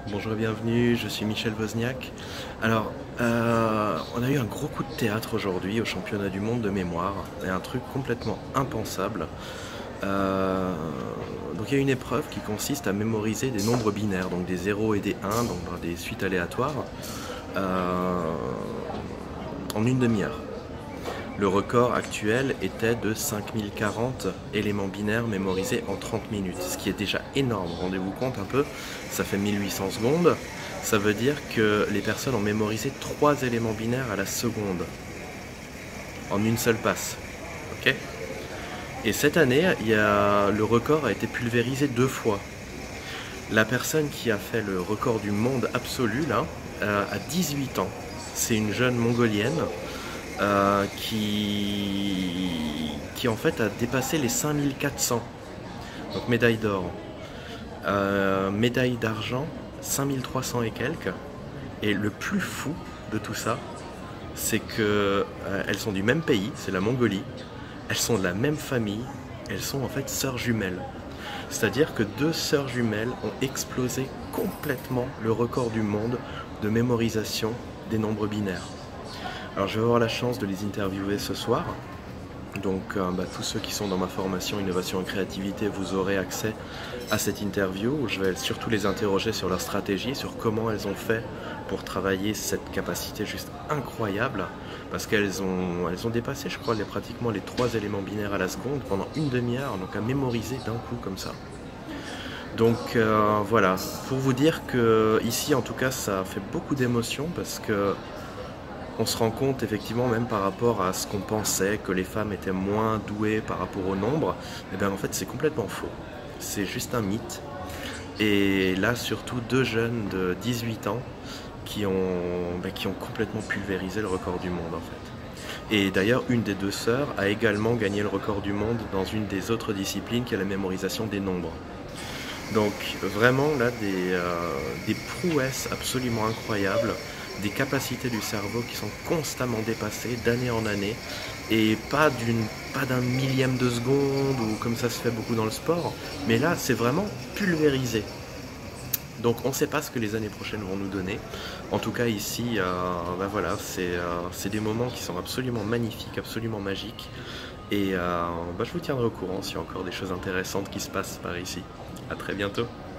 Bonjour et bienvenue, je suis Michel Wozniak. Alors, on a eu un gros coup de théâtre aujourd'hui au championnat du monde de mémoire, et un truc complètement impensable. Donc il y a une épreuve qui consiste à mémoriser des nombres binaires, donc des 0 et des 1, donc dans des suites aléatoires, euh, en une demi-heure. Le record actuel était de 5040 éléments binaires mémorisés en 30 minutes, ce qui est déjà énorme. Rendez-vous compte un peu, ça fait 1800 secondes. Ça veut dire que les personnes ont mémorisé 3 éléments binaires à la seconde, en une seule passe. Ok. Et cette année, le record a été pulvérisé 2 fois. La personne qui a fait le record du monde absolu, là, a 18 ans. C'est une jeune mongolienne qui en fait a dépassé les 5400. Donc médaille d'or. Médaille d'argent, 5300 et quelques. Et le plus fou de tout ça, c'est que elles sont du même pays, c'est la Mongolie. Elles sont de la même famille. Elles sont en fait sœurs jumelles. C'est-à-dire que 2 sœurs jumelles ont explosé complètement le record du monde de mémorisation des nombres binaires. Alors je vais avoir la chance de les interviewer ce soir. Donc tous ceux qui sont dans ma formation Innovation et Créativité, vous aurez accès à cette interview où je vais surtout les interroger sur leur stratégie, sur comment elles ont fait pour travailler cette capacité juste incroyable, parce qu'elles ont dépassé, je crois, pratiquement les 3 éléments binaires à la seconde pendant une demi-heure, donc à mémoriser d'un coup comme ça. Donc voilà, pour vous dire que ici en tout cas ça fait beaucoup d'émotions parce que on se rend compte effectivement, même par rapport à ce qu'on pensait, que les femmes étaient moins douées par rapport au nombre, et bien en fait c'est complètement faux. C'est juste un mythe. Et là surtout 2 jeunes de 18 ans qui ont complètement pulvérisé le record du monde en fait. Et d'ailleurs une des 2 sœurs a également gagné le record du monde dans une des autres disciplines qui est la mémorisation des nombres. Donc vraiment là des prouesses absolument incroyables, des capacités du cerveau qui sont constamment dépassées d'année en année, et pas d'un millième de seconde ou comme ça se fait beaucoup dans le sport, mais là c'est vraiment pulvérisé. Donc on ne sait pas ce que les années prochaines vont nous donner. En tout cas ici, voilà, c'est des moments qui sont absolument magnifiques, absolument magiques. Et je vous tiendrai au courant s'il y a encore des choses intéressantes qui se passent par ici. A très bientôt.